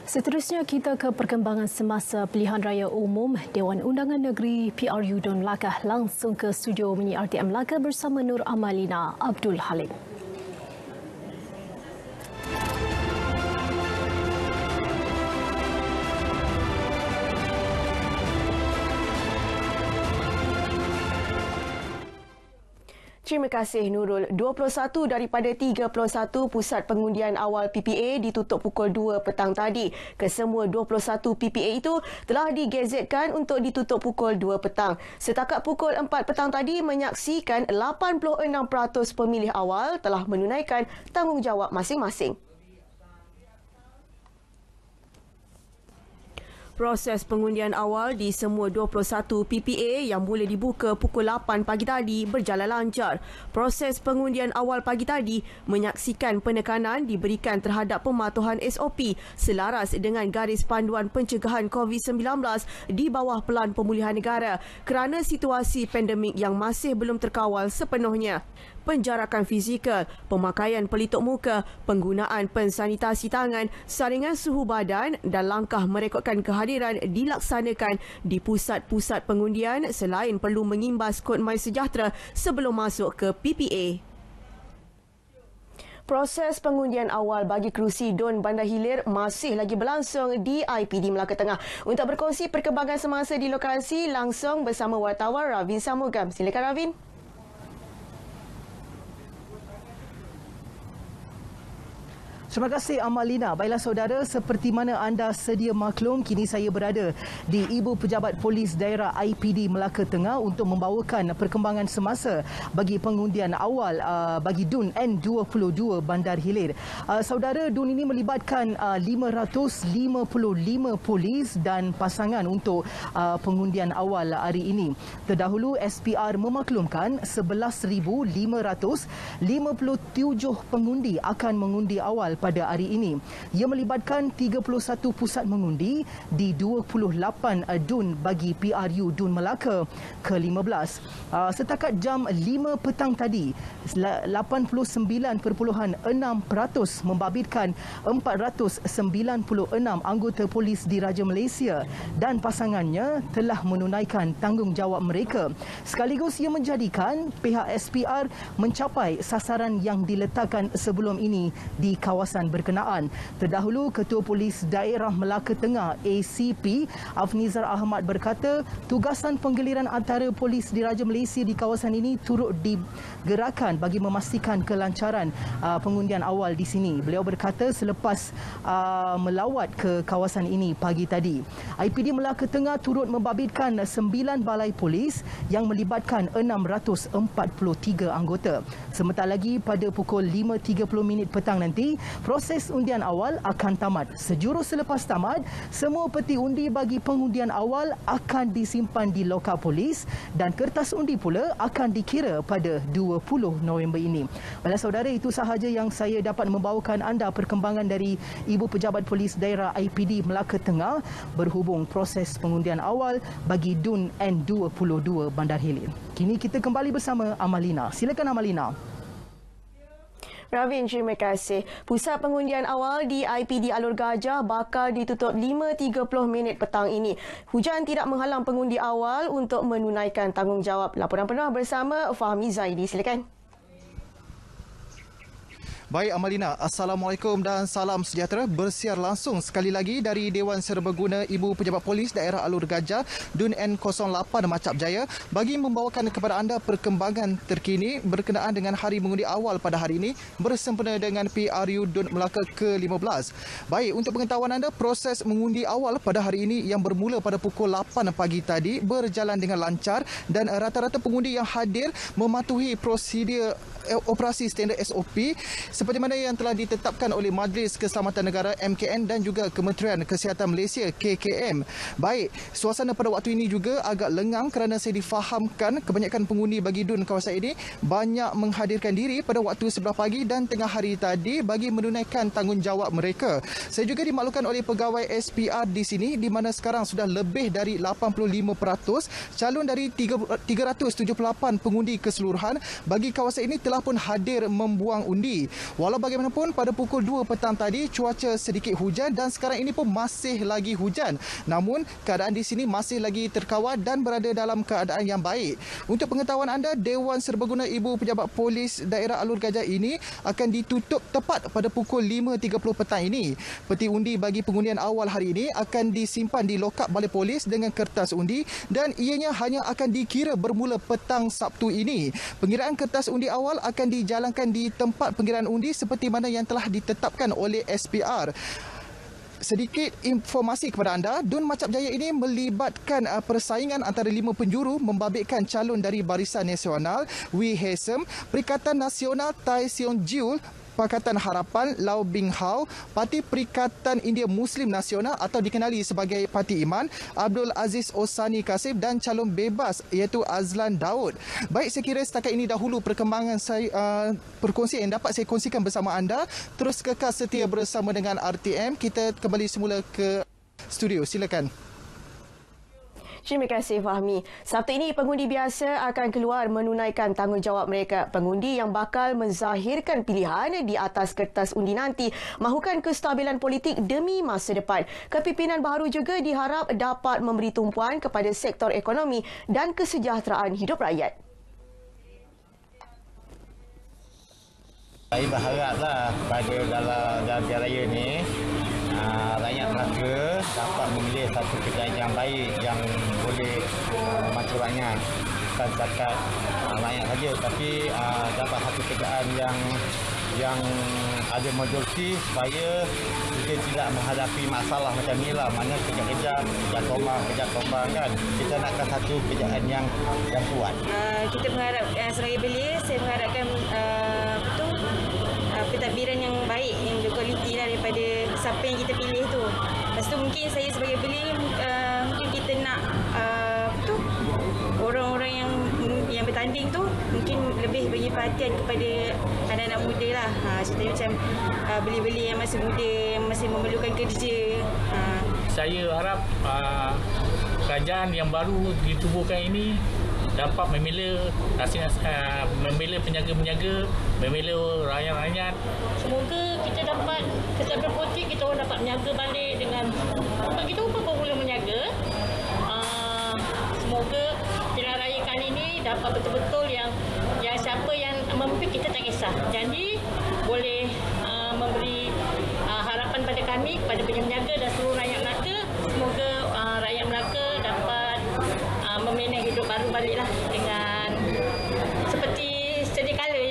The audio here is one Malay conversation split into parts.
Seterusnya kita ke perkembangan semasa pilihan raya umum. Dewan Undangan Negeri PRU Dun Melaka langsung ke studio Mini RTM Melaka bersama Nur Amalina Abdul Halim. Terima kasih Nurul. 21 daripada 31 pusat pengundian awal PPA ditutup pukul 2 petang tadi. Kesemua 21 PPA itu telah digazetkan untuk ditutup pukul 2 petang. Setakat pukul 4 petang tadi menyaksikan 86% pemilih awal telah menunaikan tanggungjawab masing-masing. Proses pengundian awal di semua 21 PPA yang mula dibuka pukul 8 pagi tadi berjalan lancar. Proses pengundian awal pagi tadi menyaksikan penekanan diberikan terhadap pematuhan SOP selaras dengan garis panduan pencegahan COVID-19 di bawah Pelan Pemulihan Negara kerana situasi pandemik yang masih belum terkawal sepenuhnya. Penjarakan fizikal, pemakaian pelitup muka, penggunaan pensanitasi tangan, saringan suhu badan dan langkah merekodkan kehadiran dilaksanakan di pusat-pusat pengundian selain perlu mengimbas kod MySejahtera sebelum masuk ke PPA. Proses pengundian awal bagi kerusi Dun Bandar Hilir masih lagi berlangsung di IPD Melaka Tengah. Untuk berkongsi perkembangan semasa di lokasi langsung bersama wartawan Ravin Samugam. Silakan Ravin. Terima kasih Amalina. Baiklah saudara, seperti mana anda sedia maklum, kini saya berada di Ibu Pejabat Polis Daerah IPD Melaka Tengah untuk membawakan perkembangan semasa bagi pengundian awal bagi DUN N22 Bandar Hilir. Saudara, DUN ini melibatkan 555 polis dan pasangan untuk pengundian awal hari ini. Terdahulu SPR memaklumkan 11,557 pengundi akan mengundi awal pada hari ini. Ia melibatkan 31 pusat mengundi di 28 DUN bagi PRU Dun Melaka ke-15. Setakat jam 5 petang tadi, 89.6% membabitkan 496 anggota polis diraja Malaysia dan pasangannya telah menunaikan tanggungjawab mereka. Sekaligus ia menjadikan pihak SPR mencapai sasaran yang diletakkan sebelum ini di kawasan berkenaan. Terdahulu, Ketua Polis Daerah Melaka Tengah ACP Afnizar Ahmad berkata tugasan penggeliran antara polis diraja Malaysia di kawasan ini turut digerakkan bagi memastikan kelancaran pengundian awal di sini. Beliau berkata selepas melawat ke kawasan ini pagi tadi. IPD Melaka Tengah turut membabitkan 9 balai polis yang melibatkan 643 anggota. Sebentar lagi pada pukul 5.30 petang nanti, proses undian awal akan tamat. Sejurus selepas tamat, semua peti undi bagi pengundian awal akan disimpan di lokal polis dan kertas undi pula akan dikira pada 20 November ini. Baiklah saudara, itu sahaja yang saya dapat membawakan anda perkembangan dari Ibu Pejabat Polis Daerah IPD Melaka Tengah berhubung proses pengundian awal bagi DUN N22 Bandar Hilir. Kini kita kembali bersama Amalina. Silakan Amalina. Ravin, terima kasih. Pusat pengundian awal di IPD Alur Gajah bakal ditutup 5.30 petang ini. Hujan tidak menghalang pengundi awal untuk menunaikan tanggungjawab. Laporan penuh bersama Fahmi Zaidi. Silakan. Baik Amalina, Assalamualaikum dan salam sejahtera. Bersiar langsung sekali lagi dari Dewan Serbaguna Ibu Pejabat Polis Daerah Alur Gajah DUN N08 Macap Jaya bagi membawakan kepada anda perkembangan terkini berkenaan dengan hari mengundi awal pada hari ini bersempena dengan PRU Dun Melaka ke-15. Baik, untuk pengetahuan anda, proses mengundi awal pada hari ini yang bermula pada pukul 8 pagi tadi berjalan dengan lancar dan rata-rata pengundi yang hadir mematuhi prosedur operasi standard SOP seperti mana yang telah ditetapkan oleh Majlis Keselamatan Negara MKN dan juga Kementerian Kesihatan Malaysia KKM. Baik, suasana pada waktu ini juga agak lengang kerana saya difahamkan kebanyakan pengundi bagi DUN kawasan ini banyak menghadirkan diri pada waktu sebelah pagi dan tengah hari tadi bagi menunaikan tanggungjawab mereka. Saya juga dimaklumkan oleh pegawai SPR di sini di mana sekarang sudah lebih dari 85% calon dari 378 pengundi keseluruhan bagi kawasan ini telah pun hadir membuang undi. Walau bagaimanapun, pada pukul 2 petang tadi cuaca sedikit hujan dan sekarang ini pun masih lagi hujan. Namun keadaan di sini masih lagi terkawal dan berada dalam keadaan yang baik. Untuk pengetahuan anda, Dewan Serbaguna Ibu Pejabat Polis Daerah Alur Gajah ini akan ditutup tepat pada pukul 5.30 petang ini. Peti undi bagi pengundian awal hari ini akan disimpan di lokap Balai Polis dengan kertas undi dan ianya hanya akan dikira bermula petang Sabtu ini. Pengiraan kertas undi awal akan dijalankan di tempat pengiraan undi seperti mana yang telah ditetapkan oleh SPR. Sedikit informasi kepada anda, Dun Macap Jaya ini melibatkan persaingan antara 5 penjuru membabitkan calon dari Barisan Nasional, Wee Hesem, Perikatan Nasional Tai Seon Jiul, Pakatan Harapan Lau Bing Hau, Parti Perikatan India Muslim Nasional atau dikenali sebagai Parti Iman, Abdul Aziz Osani Kasif dan calon bebas iaitu Azlan Daud. Baik, saya kira setakat ini dahulu perkembangan perkongsian yang dapat saya kongsikan bersama anda. Terus kekal setia bersama dengan RTM. Kita kembali semula ke studio. Silakan. Terima kasih Fahmi. Sabtu ini pengundi biasa akan keluar menunaikan tanggungjawab mereka. Pengundi yang bakal menzahirkan pilihan di atas kertas undi nanti mahukan kestabilan politik demi masa depan. Kepimpinan baru juga diharap dapat memberi tumpuan kepada sektor ekonomi dan kesejahteraan hidup rakyat. Saya berharaplah pada dalam Jalan Raya ini rakyat Melaka dapat memilih satu kerjaan yang baik yang boleh membantu rakyat. Bukan setakat rakyat saja, tapi dapat satu kerjaan yang ada majoriti supaya kita tidak menghadapi masalah macam ni lah. Mana kerja tombang kan. Kita nakkan satu kerjaan yang kuat. Kita berharap sebagai belia, saya mengharapkan pentadbiran yang baik, yang berkualiti lah daripada siapa yang kita pilih tu. Lepas tu mungkin saya sebagai belia mungkin kita nak orang-orang yang bertanding tu mungkin lebih beri perhatian kepada anak-anak muda lah. Contohnya macam belia-belia yang masih muda, yang masih memerlukan kerja. Saya harap kerajaan yang baru ditubuhkan ini dapat memilih penjaga-penjaga, memilih rakyat-rakyat. Semoga kita dapat kestabilan politik, kita orang dapat menjaga balik dengan kita pun boleh menjaga. Semoga pilihan raya kali ini dapat betul-betul yang siapa yang memimpin kita tak kisah. Janji boleh memberi harapan pada kami, kepada penjaga dan seluruh rakyat Melaka. Semoga rakyat Melaka dapat memanage hidup baru baliklah dengan seperti sedia kala.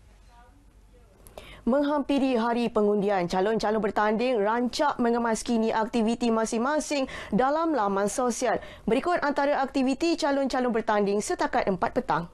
Menghampiri hari pengundian, calon-calon bertanding rancak mengemaskini aktiviti masing-masing dalam laman sosial. Berikut antara aktiviti calon-calon bertanding setakat 4 petang.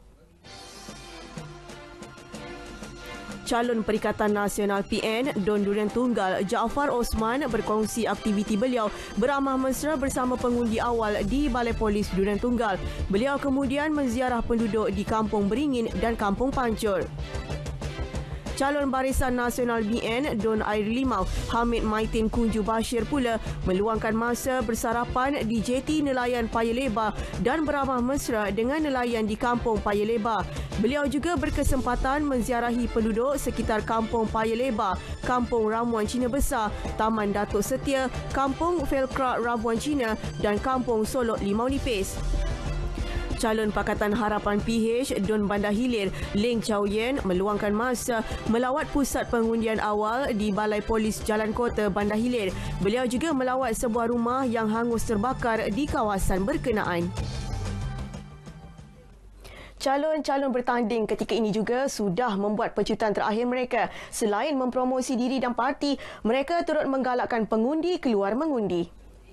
Calon Perikatan Nasional PN Don Durian Tunggal Jaafar Osman berkongsi aktiviti beliau beramah mesra bersama pengundi awal di Balai Polis Durian Tunggal. Beliau kemudian menziarah penduduk di Kampung Beringin dan Kampung Pancur. Calon Barisan Nasional BN Don Air Limau Hamid Maitin Kunju Bashir pula meluangkan masa bersarapan di Jeti Nelayan Paya Lebar dan beramah mesra dengan nelayan di Kampung Paya Lebar. Beliau juga berkesempatan menziarahi penduduk sekitar Kampung Paya Lebar, Kampung Ramuan Cina Besar, Taman Datuk Setia, Kampung Velcra Rabuan Cina dan Kampung Solok Limau Nipis. Calon Pakatan Harapan PH Don Bandar Hilir Ling Chow Yen meluangkan masa melawat pusat pengundian awal di Balai Polis Jalan Kota Bandar Hilir. Beliau juga melawat sebuah rumah yang hangus terbakar di kawasan berkenaan. Calon-calon bertanding ketika ini juga sudah membuat pecutan terakhir mereka. Selain mempromosi diri dan parti, mereka turut menggalakkan pengundi keluar mengundi.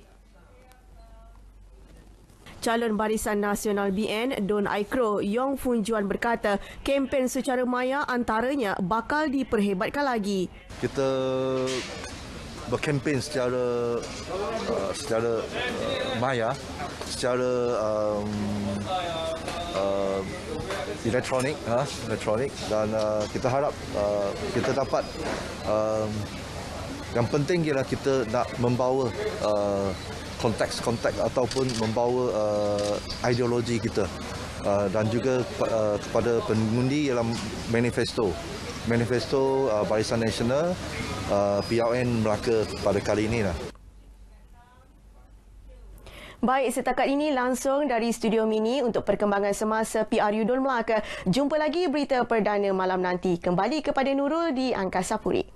Calon Barisan Nasional BN Don Aikro Yong Fun Juan berkata kempen secara maya antaranya bakal diperhebatkan lagi. Kita berkempen secara maya, secara elektronik dan kita harap kita dapat yang penting ialah kita nak membawa konteks ataupun membawa ideologi kita dan juga kepada pengundi dalam manifesto manifesto Barisan Nasional PRN Melaka pada kali ini lah. Baik, setakat ini langsung dari Studio Mini untuk perkembangan semasa PRU Dun Melaka. Jumpa lagi berita perdana malam nanti. Kembali kepada Nurul di Angkasa Puri.